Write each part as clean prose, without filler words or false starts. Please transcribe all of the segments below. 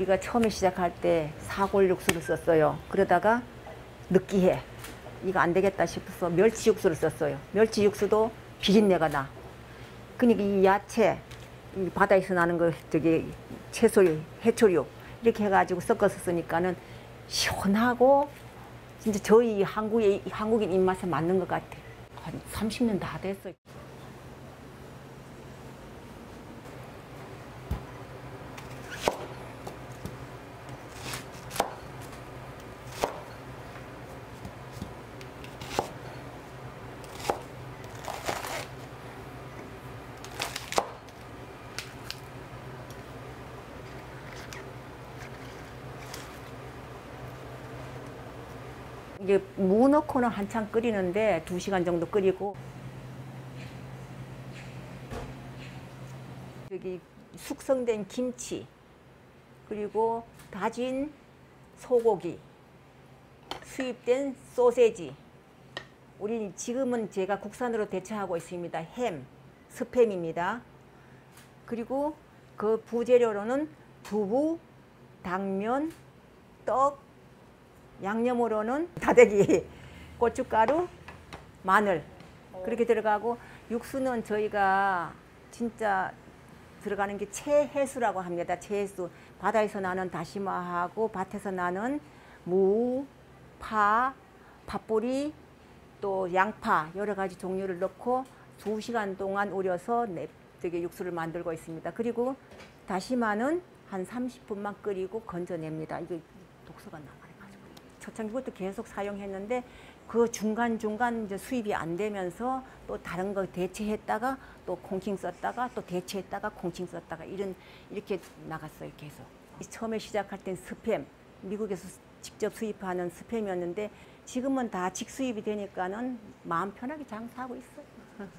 우리가 처음에 시작할 때 사골 육수를 썼어요. 그러다가 느끼해. 이거 안 되겠다 싶어서 멸치 육수를 썼어요. 멸치 육수도 비린내가 나. 그러니까 이 야채, 이 바다에서 나는 거 저기 채소, 해초류 이렇게 해가지고 섞어서 쓰니까는 시원하고 진짜 저희 한국인 입맛에 맞는 것 같아. 한 30년 다 됐어요. 이게 무 넣고는 한참 끓이는데 2시간 정도 끓이고 여기 숙성된 김치 그리고 다진 소고기 수입된 소세지 우리 지금은 제가 국산으로 대체하고 있습니다. 햄, 스팸입니다. 그리고 그 부재료로는 두부, 당면, 떡 양념으로는 다대기, 고춧가루, 마늘 그렇게 들어가고 육수는 저희가 진짜 들어가는 게 채해수라고 합니다. 채해수. 바다에서 나는 다시마하고 밭에서 나는 무, 파, 팥뿌리, 또 양파 여러 가지 종류를 넣고 2시간 동안 우려서 저기 육수를 만들고 있습니다. 그리고 다시마는 한 30분만 끓이고 건져냅니다. 이거 독소가 나가지고. 초창기 그것도 계속 사용했는데 그 중간중간 이제 수입이 안 되면서 또 다른 거 대체했다가 또 콩칭 썼다가 또 대체했다가 콩칭 썼다가 이렇게 나갔어요. 계속. 처음에 시작할 땐 스팸, 미국에서 직접 수입하는 스팸이었는데 지금은 다 직수입이 되니까는 마음 편하게 장사하고 있어요.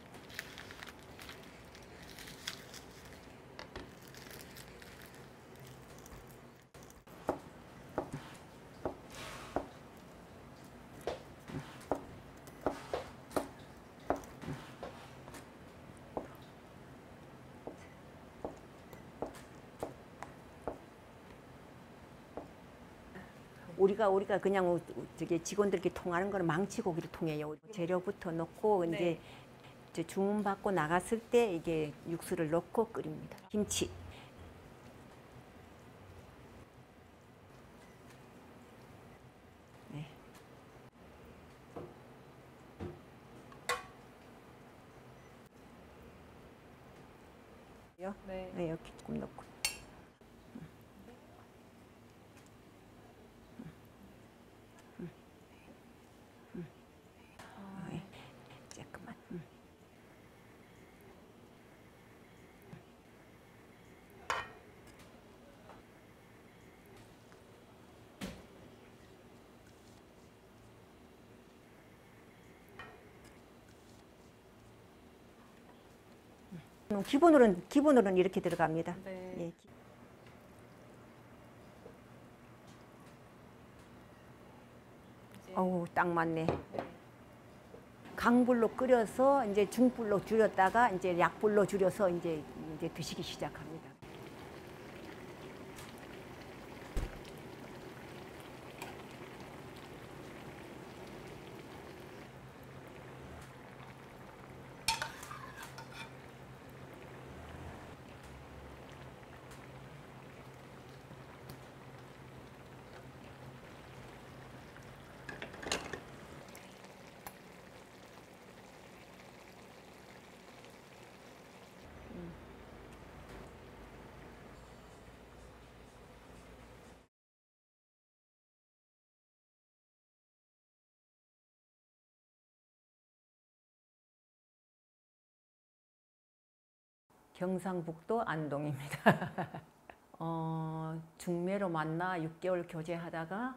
우리가 그냥 저기 직원들끼리 통하는 거는 망치고기를 통해요. 재료부터 넣고 네. 이제 주문 받고 나갔을 때 이게 육수를 넣고 끓입니다. 김치. 네. 네, 이렇게 조금 넣고. 조금만. 기본으로는 이렇게 들어갑니다. 네. 예. 어우, 딱 맞네. 강불로 끓여서 이제 중불로 줄였다가 이제 약불로 줄여서 이제 드시기 시작합니다. 경상북도 안동입니다. 중매로 만나 6개월 교제하다가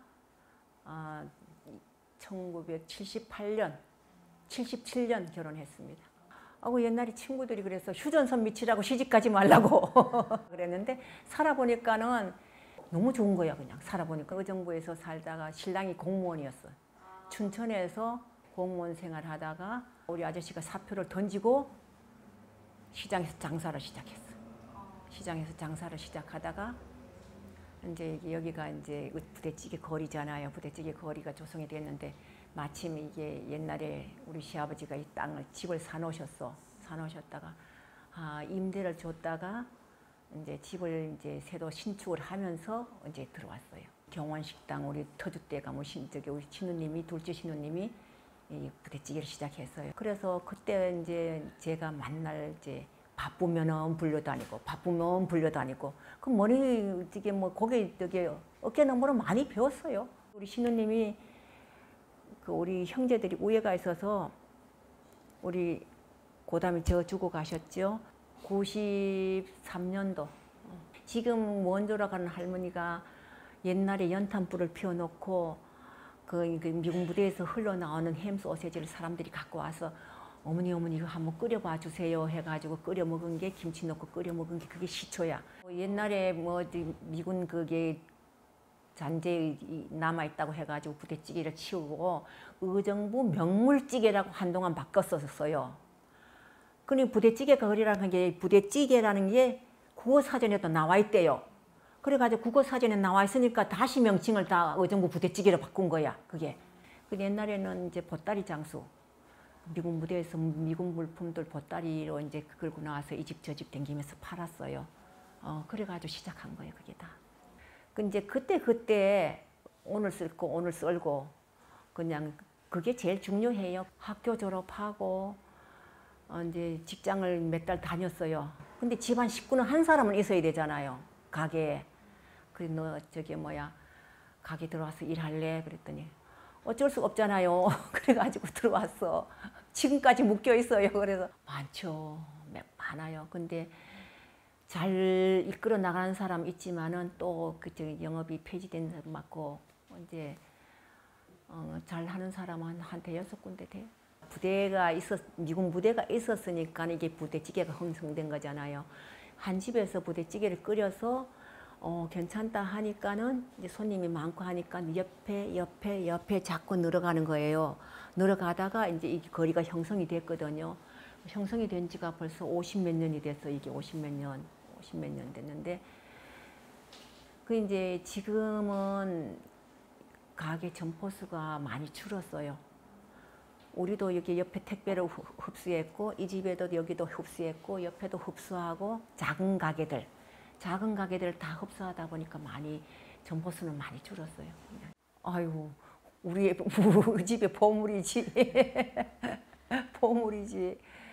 1978년, 77년 결혼했습니다. 옛날에 친구들이 그래서 휴전선 미치라고 시집가지 말라고 그랬는데 살아보니까는 너무 좋은 거야. 그냥 살아보니까 의정부에서 살다가 신랑이 공무원이었어요. 춘천에서 공무원 생활하다가 우리 아저씨가 사표를 던지고 시장에서 장사를 시작했어. 시장에서 장사를 시작하다가 이제 여기가 이제 부대찌개 거리잖아요. 부대찌개 거리가 조성이 됐는데 마침 이게 옛날에 우리 시아버지가 이 땅을 집을 사놓으셨다가 임대를 줬다가 이제 집을 이제 새로 신축을 하면서 이제 들어왔어요. 경원식당 우리 터줏대가 저기 우리 신우님이 둘째 신우님이 이 부대찌개를 시작했어요. 그래서 그때 이제 제가 만날 이제 바쁘면은 불려다니고 그 머리찌개 뭐 고개 저기 어깨 너머로 많이 배웠어요. 우리 신우님이 그 우리 형제들이 우애가 있어서 우리 고담이 저 주고 가셨죠. 93년도 지금 원조라 가는 할머니가 옛날에 연탄불을 피워놓고 그 미군 부대에서 흘러나오는 햄 소세지를 사람들이 갖고 와서 어머니 이거 한번 끓여봐 주세요 해가지고 끓여 먹은 게 김치 넣고 끓여 먹은 게 그게 시초야. 옛날에 뭐 미군 그게 잔재 남아있다고 해가지고 부대찌개를 치우고 의정부 명물찌개라고 한동안 바꿨었어요. 근데 부대찌개라는 게 국어사전에도 나와 있대요. 그래가지고 국어사전에 나와 있으니까 다시 명칭을 다 의정부 부대찌개로 바꾼 거야, 그게. 근데 옛날에는 이제 보따리 장수. 미군 무대에서 미군 물품들 보따리로 이제 끌고 나와서 이 집 저 집 댕기면서 팔았어요. 그래가지고 시작한 거예요, 그게 다. 근데 그때 오늘 쓸고 오늘 썰고 그냥 그게 제일 중요해요. 학교 졸업하고 이제 직장을 몇 달 다녔어요. 근데 집안 식구는 한 사람은 있어야 되잖아요, 가게에. 그래 너 저기 뭐야 가게 들어와서 일할래? 그랬더니 어쩔 수가 없잖아요. 그래가지고 들어왔어. 지금까지 묶여 있어요. 그래서 많아요. 근데 잘 이끌어 나가는 사람 있지만은 또 그 영업이 폐지된 사람 맞고 이제 잘 하는 사람은 한 대여섯 군데 돼. 미군 부대가 있었으니까 이게 부대찌개가 형성된 거잖아요. 한 집에서 부대찌개를 끓여서 괜찮다 하니까는 이제 손님이 많고 하니까 옆에 자꾸 늘어가는 거예요. 늘어가다가 이제 이 거리가 형성이 됐거든요. 형성이 된 지가 벌써 50몇 년이 됐어. 이게 50몇 년 됐는데 그 이제 지금은 가게 점포수가 많이 줄었어요. 우리도 여기 옆에 택배를 흡수했고 이 집에도 여기도 흡수했고 옆에도 흡수하고 작은 가게들 다 흡수하다 보니까 많이 점포수는 많이 줄었어요. 아이고 우리 집에 보물이지. 보물이지.